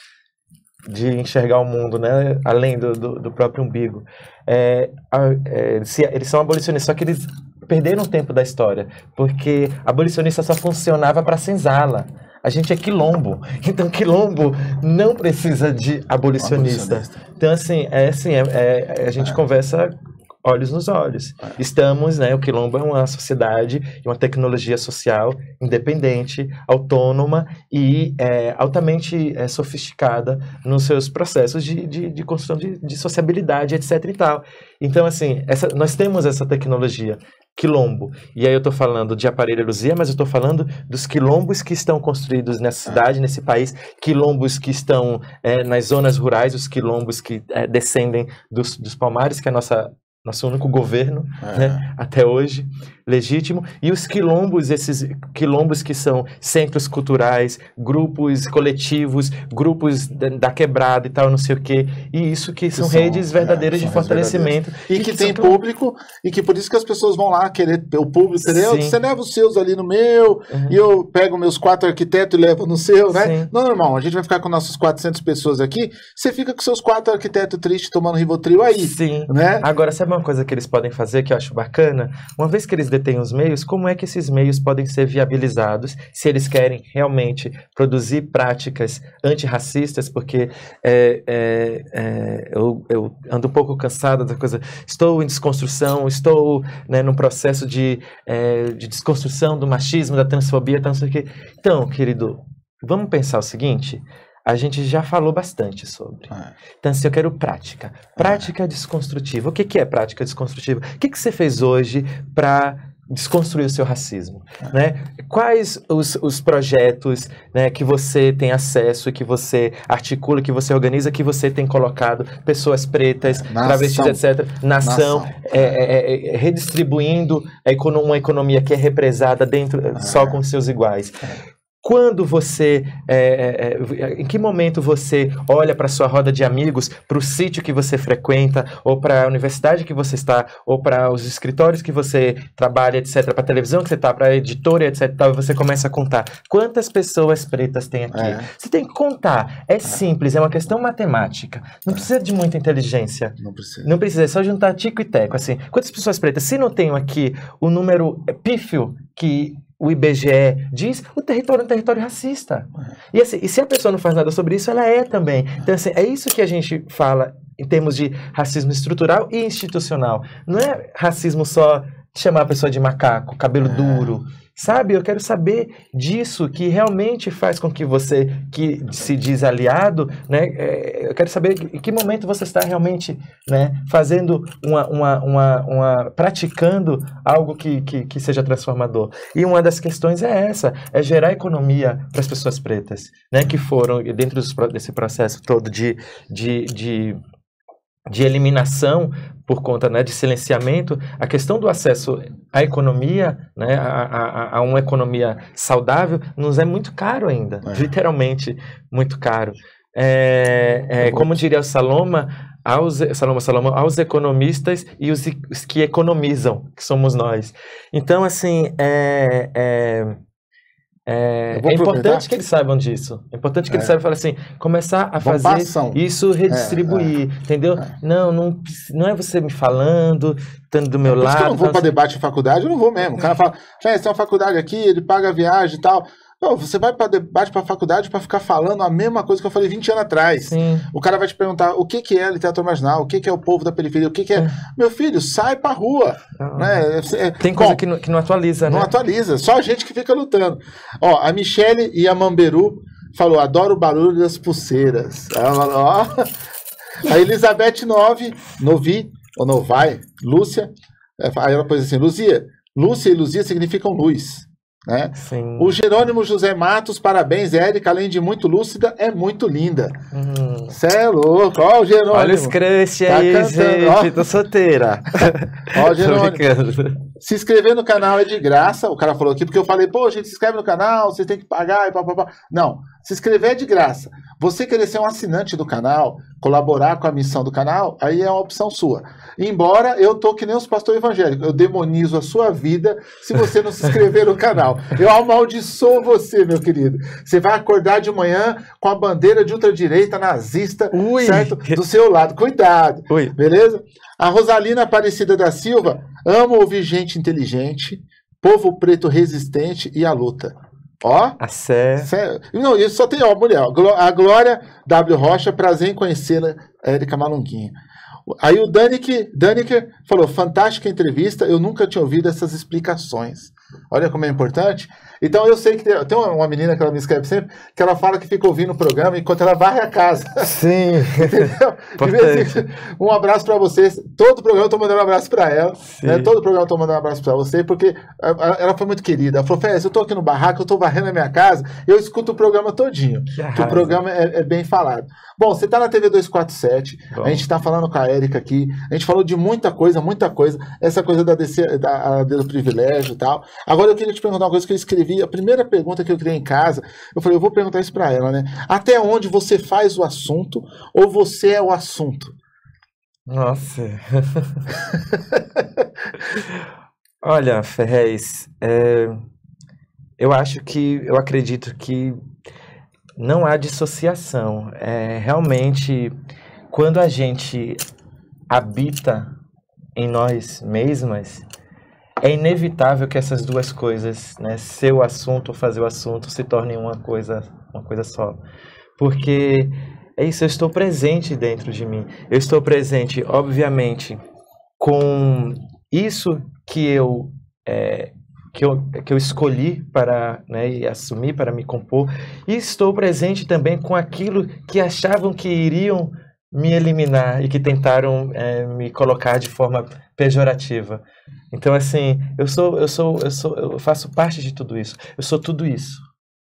de enxergar o mundo, né? Além do, do, do próprio umbigo. É, é, eles são abolicionistas, só que eles perderam o tempo da história, porque abolicionista só funcionava para senzala. A gente é quilombo, então quilombo não precisa de abolicionista. abolicionista. Então, assim, é, assim é, é, a gente é. conversa olhos nos olhos. É. Estamos, né, o quilombo é uma sociedade e uma tecnologia social independente, autônoma e é, altamente é, sofisticada nos seus processos de, de, de construção de, de sociabilidade, etc e tal. Então, assim, essa, nós temos essa tecnologia, quilombo. E aí eu estou falando de Aparelho Luzia, mas eu estou falando dos quilombos que estão construídos nessa cidade, nesse país, quilombos que estão é, nas zonas rurais, os quilombos que é, descendem dos, dos palmares, que é a nossa nosso único governo, é. né, até hoje. legítimo, e os quilombos, esses quilombos que são centros culturais, grupos coletivos, grupos da, da quebrada e tal, não sei o quê, e isso que são, são redes verdadeiras é, de fortalecimento. E, e que, que tem público, e que por isso que as pessoas vão lá querer o público, querer, você leva os seus ali no meu, uhum. e eu pego meus quatro arquitetos e levo no seu, né? Sim. Não, irmão, a gente vai ficar com nossos quatrocentas pessoas aqui, você fica com seus quatro arquitetos tristes tomando Rivotril aí. Sim. Né? Agora, sabe uma coisa que eles podem fazer que eu acho bacana? Uma vez que eles detêm os meios, como é que esses meios podem ser viabilizados se eles querem realmente produzir práticas antirracistas? Porque é, é, é, eu, eu ando um pouco cansado da coisa. Estou em desconstrução, estou, né, num processo de, é, de desconstrução do machismo, da transfobia, tal, não sei o quê. Então, querido, vamos pensar o seguinte. A gente já falou bastante sobre. É. Então, assim, eu quero prática. Prática é. desconstrutiva. O que, que é prática desconstrutiva? O que, que você fez hoje para desconstruir o seu racismo? É. Né? Quais os, os projetos, né, que você tem acesso, que você articula, que você organiza, que você tem colocado pessoas pretas, Nação. travestis, etcétera. Nação, Nação. É, é, é, redistribuindo a econo uma economia que é represada dentro, é. só com seus iguais. É. Quando você, é, é, em que momento você olha para a sua roda de amigos, para o sítio que você frequenta, ou para a universidade que você está, ou para os escritórios que você trabalha, etcétera, para a televisão que você está, para a editora, etcétera, e você começa a contar quantas pessoas pretas tem aqui. É. Você tem que contar. É, é simples, é uma questão matemática. Não é. precisa de muita inteligência. Não precisa. Não precisa, é só juntar tico e teco. Assim, quantas pessoas pretas? Se não tenho aqui o número pífio que o I B G E diz, o território é um território racista. E, assim, e se a pessoa não faz nada sobre isso, ela é também. Então, assim, é isso que a gente fala em termos de racismo estrutural e institucional. Não é racismo só chamar a pessoa de macaco, cabelo duro, sabe? Eu quero saber disso, que realmente faz com que você, que se diz aliado, né? Eu quero saber em que momento você está realmente, né, fazendo uma, uma, uma, uma praticando algo que, que, que seja transformador. E uma das questões é essa, é gerar economia para as pessoas pretas, né? Que foram, dentro desse processo todo de, de, de de eliminação por conta, né, de silenciamento, a questão do acesso à economia, né, a, a, a uma economia saudável, nos é muito caro ainda, é. literalmente muito caro. É, é, como diria o Saloma, aos, Saloma, Saloma, aos economistas e os, os que economizam, que somos nós. Então, assim, é... é É, é importante que eles saibam disso. É importante que é. eles saibam falar assim, começar a fazer isso, redistribuir, é, é, entendeu? É. Não, não, não é você me falando, estando do meu é, lado. Se eu não vou para assim... debate em faculdade, eu não vou mesmo. O cara fala, é, tem uma faculdade aqui, ele paga a viagem e tal. Não, você vai para debate, para faculdade, para ficar falando a mesma coisa que eu falei vinte anos atrás. Sim. O cara vai te perguntar o que, que é literatura marginal, o que, que é o povo da periferia, o que, que é... é. Meu filho, sai pra rua. Ah, né? é, Tem coisa bom, que, não, que não atualiza, não né? Não atualiza, só a gente que fica lutando. Ó, a Michele e a Mamberu falou, adoro o barulho das pulseiras. Ó. A Elizabeth Nove, Novi, ou Novai, Lúcia, aí ela pôs assim, Luzia, Lúcia e Luzia significam luz. Né? O Jerônimo José Matos, parabéns, Érica, além de muito lúcida, é muito linda. Você hum. é louco, ó o Jerônimo. Olha os crush tá aí, cantando, gente, ó. Tô solteira. Ó o Jerônimo. Se inscrever no canal é de graça, o cara falou aqui, porque eu falei, pô, gente, se inscreve no canal, você tem que pagar e papapá. Não, se inscrever é de graça. Você querer ser um assinante do canal, colaborar com a missão do canal, aí é uma opção sua. Embora eu tô que nem os pastores evangélicos, eu demonizo a sua vida se você não se inscrever no canal. Eu amaldiçoo você, meu querido. Você vai acordar de manhã com a bandeira de ultradireita nazista, Ui. certo? Do seu lado. Cuidado, Ui. beleza? A Rosalina Aparecida da Silva, amo ouvir gente inteligente, povo preto resistente e a luta. Ó, a sé. sé. Não, isso só tem, ó, mulher. Ó, a Glória W. Rocha, prazer em conhecê-la, Érica Malunguinho. Aí o Daniker, Daniker falou, fantástica entrevista, eu nunca tinha ouvido essas explicações. Olha como é importante. Então eu sei que tem, tem uma menina que ela me escreve sempre, que ela fala que fica ouvindo o programa enquanto ela varre a casa. Sim. Entendeu? Um abraço para vocês. Todo o programa eu tô mandando um abraço para ela. Né? Todo o programa eu tô mandando um abraço para você, porque ela foi muito querida. Ela falou, Fé, eu tô aqui no barraco, eu tô varrendo a minha casa, eu escuto o programa todinho. Que, que o programa é, é bem falado. Bom, você tá na T V duzentos e quarenta e sete, Bom. A gente tá falando com a Érica aqui, a gente falou de muita coisa, muita coisa, essa coisa da, D C, da, do privilégio e tal. Agora eu queria te perguntar uma coisa que eu escrevi, a primeira pergunta que eu criei em casa, eu falei, eu vou perguntar isso pra ela, né? Até onde você faz o assunto ou você é o assunto? Nossa. Olha, Ferrez, é, eu acho que, eu acredito que não há dissociação. É, realmente, quando a gente habita em nós mesmas, é inevitável que essas duas coisas, né, ser o assunto ou fazer o assunto, se tornem uma coisa, uma coisa só. Porque é isso, eu estou presente dentro de mim. Eu estou presente, obviamente, com isso que eu, é, que eu, que eu escolhi para, né, e assumir para me compor. E estou presente também com aquilo que achavam que iriam me eliminar e que tentaram é, me colocar de forma pejorativa. Então, assim, eu sou, eu sou, eu sou, eu faço parte de tudo isso. Eu sou tudo isso.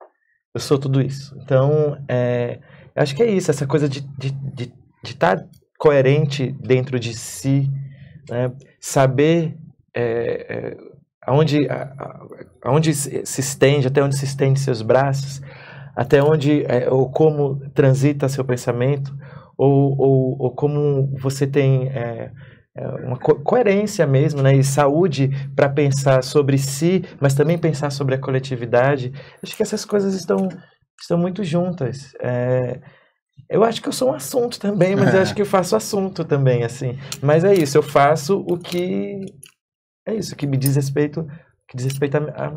Eu sou tudo isso. Então, é, acho que é isso, essa coisa de de, de, de estar coerente dentro de si, né? Saber é, é, aonde, a, aonde se estende, até onde se estende seus braços, até onde, é, ou como transita seu pensamento, ou, ou, ou como você tem é, uma co coerência mesmo, né? E saúde para pensar sobre si, mas também pensar sobre a coletividade. Acho que essas coisas estão, estão muito juntas. É, eu acho que eu sou um assunto também, mas eu acho que eu faço assunto também, assim. Mas é isso, eu faço o que... É isso, que me diz respeito... que diz respeito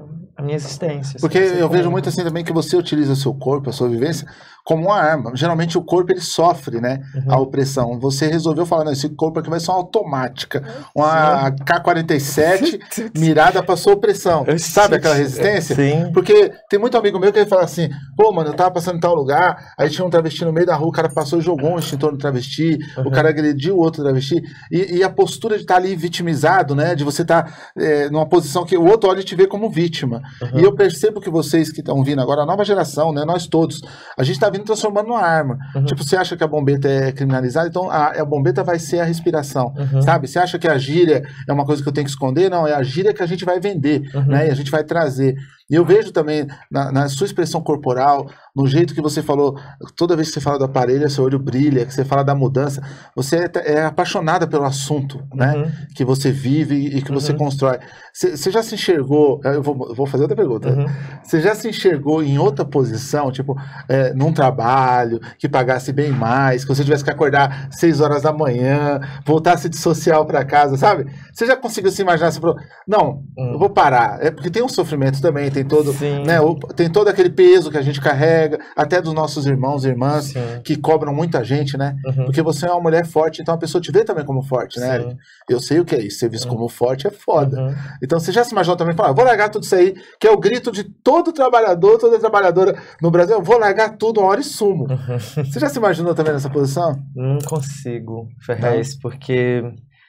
à minha existência. Porque assim, eu vejo muito assim também que você utiliza o seu corpo, a sua vivência, como uma arma. Geralmente o corpo ele sofre, né, uhum. a opressão. Você resolveu falar, não, esse corpo aqui vai ser uma automática, uma K quarenta e sete mirada para sua opressão. Sabe aquela resistência? Sim. Porque tem muito amigo meu que ele fala assim, pô, mano, eu tava passando em tal lugar, aí tinha um travesti no meio da rua, o cara passou e jogou um extintor no travesti, uhum. o cara agrediu o outro travesti, e, e a postura de estar tá ali vitimizado, né, de você estar tá, é, numa posição que o outro olha e te vê como vítima. Uhum. E eu percebo que vocês que estão vindo agora, a nova geração, né, nós todos, a gente está vindo transformando numa arma. Uhum. Tipo, você acha que a bombeta é criminalizada, então a, a bombeta vai ser a respiração, uhum. sabe? Você acha que a gíria é uma coisa que eu tenho que esconder? Não, é a gíria que a gente vai vender, uhum. né, e a gente vai trazer. E eu vejo também na, na sua expressão corporal, no jeito que você falou, toda vez que você fala do aparelho, seu olho brilha, que você fala da mudança, você é, é apaixonada pelo assunto, uhum. né, que você vive e que uhum. você constrói. Você já se enxergou, eu vou, eu vou fazer outra pergunta, uhum. você já se enxergou em outra posição, tipo, é, num trabalho, que pagasse bem mais, que você tivesse que acordar seis horas da manhã, voltasse de social para casa, sabe? Você já conseguiu se imaginar, você falou, não, uhum. eu vou parar, é porque tem um sofrimento também, tem todo, né, o, tem todo aquele peso que a gente carrega, até dos nossos irmãos e irmãs, Sim. que cobram muita gente, né? Uhum. Porque você é uma mulher forte, então a pessoa te vê também como forte, né, Eric? Eu sei o que é isso, ser visto uhum. como forte é foda. Uhum. Então você já se imaginou também, falar, vou largar tudo isso aí, que é o grito de todo trabalhador, toda trabalhadora no Brasil, eu vou largar tudo uma hora e sumo. Uhum. Você já se imaginou também nessa posição? Não consigo, Ferrez, Não. porque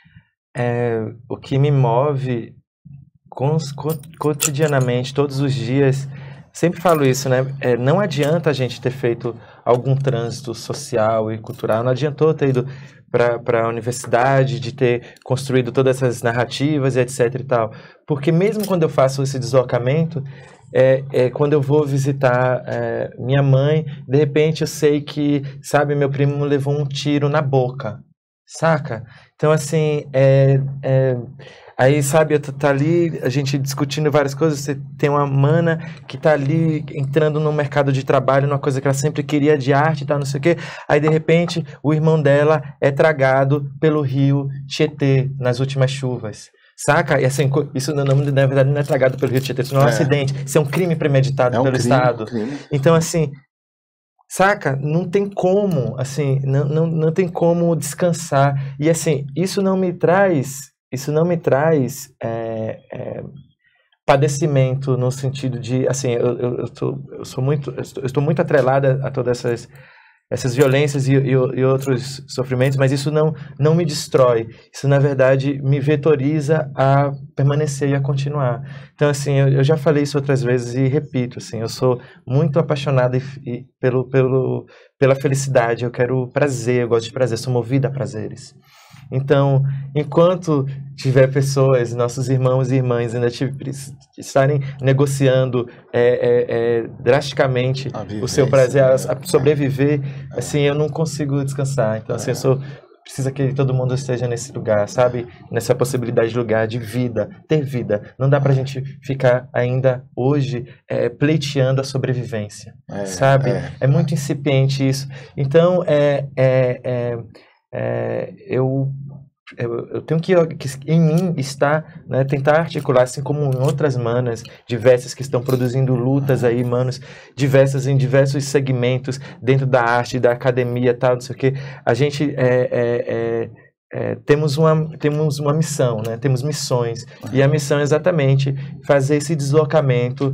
é, o que me move cotidianamente, todos os dias, sempre falo isso, né? É, não adianta a gente ter feito algum trânsito social e cultural, não adiantou ter ido para a universidade, de ter construído todas essas narrativas e etc e tal. Porque mesmo quando eu faço esse deslocamento, é, é quando eu vou visitar é, minha mãe, de repente eu sei que, sabe, meu primo levou um tiro na boca, saca? Então, assim, é... é aí, sabe, tá ali, a gente discutindo várias coisas, você tem uma mana que tá ali entrando no mercado de trabalho, numa coisa que ela sempre queria de arte e tal, não sei o quê. Aí, de repente, o irmão dela é tragado pelo rio Tietê nas últimas chuvas. Saca? E assim, isso não, na verdade não é tragado pelo rio Tietê, isso não é um é. acidente, isso é um crime premeditado é um pelo crime, Estado. Crime. Então, assim, saca? Não tem como, assim, não, não, não tem como descansar. E assim, isso não me traz... Isso não me traz é, é, padecimento no sentido de, assim, eu, eu, eu, tô, eu sou muito, eu estou muito atrelada a todas essas, essas violências e, e, e outros sofrimentos, mas isso não, não me destrói. Isso, na verdade, me vetoriza a permanecer e a continuar. Então, assim, eu, eu já falei isso outras vezes e repito, assim, eu sou muito apaixonado e, e pelo, pelo, pela felicidade, eu quero prazer, eu gosto de prazer, sou movida a prazeres. Então, enquanto tiver pessoas, nossos irmãos e irmãs ainda estarem negociando é, é, é, drasticamente o seu prazer a, a sobreviver, é. assim, eu não consigo descansar. Então, assim, eu sou, precisa que todo mundo esteja nesse lugar, sabe? Nessa possibilidade de lugar, de vida, ter vida. Não dá pra gente ficar ainda hoje é, pleiteando a sobrevivência, é, sabe? É, é muito incipiente isso. Então, é... é, é É, eu, eu, eu tenho que, que em mim estar, né, tentar articular, assim como em outras manas diversas que estão produzindo lutas aí, manos, diversas em diversos segmentos dentro da arte, da academia, tal, não sei o que, a gente é, é, é, é, temos, uma, temos uma missão, né, temos missões, e a missão é exatamente fazer esse deslocamento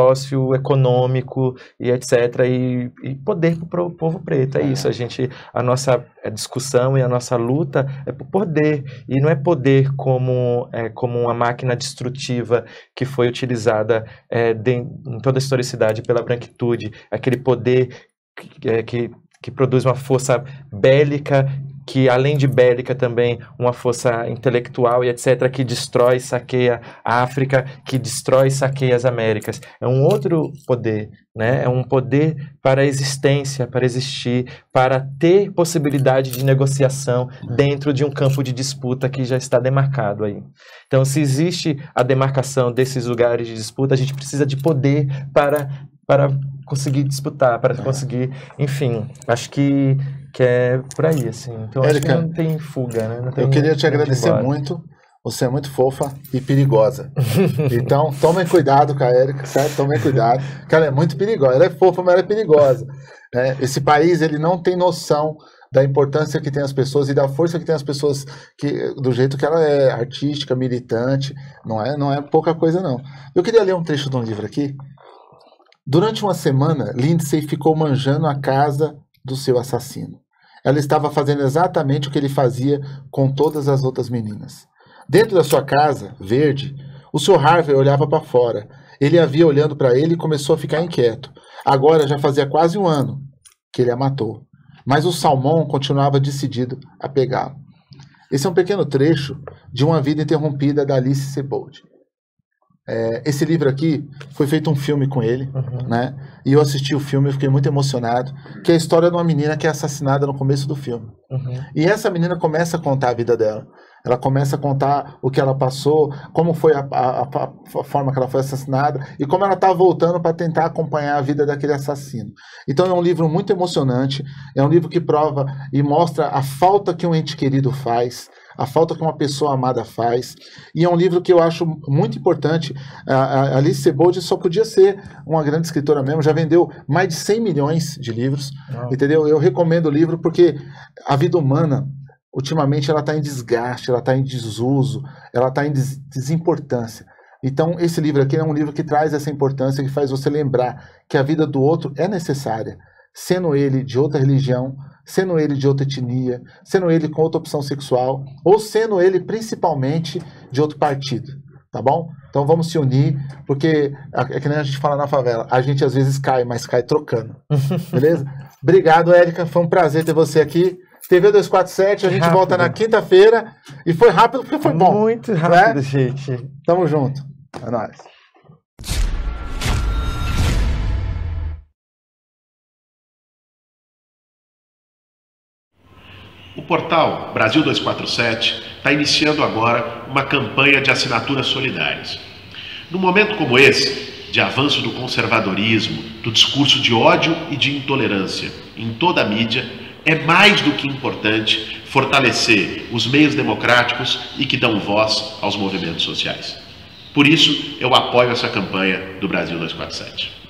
socioeconômico e etcétera, e, e poder para o povo preto, é isso, a gente, a nossa discussão e a nossa luta é por poder, e não é poder como, é, como uma máquina destrutiva que foi utilizada é, de, em toda a historicidade pela branquitude, aquele poder que, é, que, que produz uma força bélica, que além de bélica também uma força intelectual e etcétera, que destrói e saqueia a África, que destrói e saqueia as Américas. É um outro poder, né? É um poder para a existência, para existir, para ter possibilidade de negociação dentro de um campo de disputa que já está demarcado aí. Então, se existe a demarcação desses lugares de disputa, a gente precisa de poder para, para conseguir disputar, para conseguir, enfim, acho que que é por aí, assim. Então, Érica, acho que não tem fuga, né? Não tem eu queria te agradecer muito. Você é muito fofa e perigosa. Então, tomem cuidado com a Érica, certo? Tomem cuidado, porque ela é muito perigosa. Ela é fofa, mas ela é perigosa. É, esse país, ele não tem noção da importância que tem as pessoas e da força que tem as pessoas, que, do jeito que ela é artística, militante. Não é, não é pouca coisa, não. Eu queria ler um trecho de um livro aqui. Durante uma semana, Lindsay ficou manjando a casa do seu assassino. Ela estava fazendo exatamente o que ele fazia com todas as outras meninas. Dentro da sua casa, verde, o senhor Harvey olhava para fora. Ele a via olhando para ele e começou a ficar inquieto. Agora já fazia quase um ano que ele a matou. Mas o Salmão continuava decidido a pegá-lo. Esse é um pequeno trecho de Uma Vida Interrompida, da Alice Sebold. É, esse livro aqui, foi feito um filme com ele, uhum. né? E eu assisti o filme e fiquei muito emocionado, que é a história de uma menina que é assassinada no começo do filme. Uhum. E essa menina começa a contar a vida dela. Ela começa a contar o que ela passou, como foi a, a, a, a forma que ela foi assassinada e como ela está voltando para tentar acompanhar a vida daquele assassino. Então é um livro muito emocionante, é um livro que prova e mostra a falta que um ente querido faz, a falta que uma pessoa amada faz, e é um livro que eu acho muito importante. A Alice Sebold só podia ser uma grande escritora mesmo, já vendeu mais de cem milhões de livros, oh. entendeu? Eu recomendo o livro porque a vida humana, ultimamente, ela está em desgaste, ela está em desuso, ela está em des desimportância. Então, esse livro aqui é um livro que traz essa importância, que faz você lembrar que a vida do outro é necessária, sendo ele de outra religião, sendo ele de outra etnia, sendo ele com outra opção sexual, ou sendo ele principalmente de outro partido, tá bom? Então vamos se unir, porque é que nem a gente fala na favela, a gente às vezes cai, mas cai trocando, beleza? Obrigado, Érica, foi um prazer ter você aqui. T V duzentos e quarenta e sete, a gente rápido. volta na quinta-feira, e foi rápido porque foi bom. Muito rápido, né? Gente. Tamo junto, é nóis. O portal Brasil duzentos e quarenta e sete está iniciando agora uma campanha de assinaturas solidárias. Num momento como esse, de avanço do conservadorismo, do discurso de ódio e de intolerância em toda a mídia, é mais do que importante fortalecer os meios democráticos e que dão voz aos movimentos sociais. Por isso, eu apoio essa campanha do Brasil duzentos e quarenta e sete.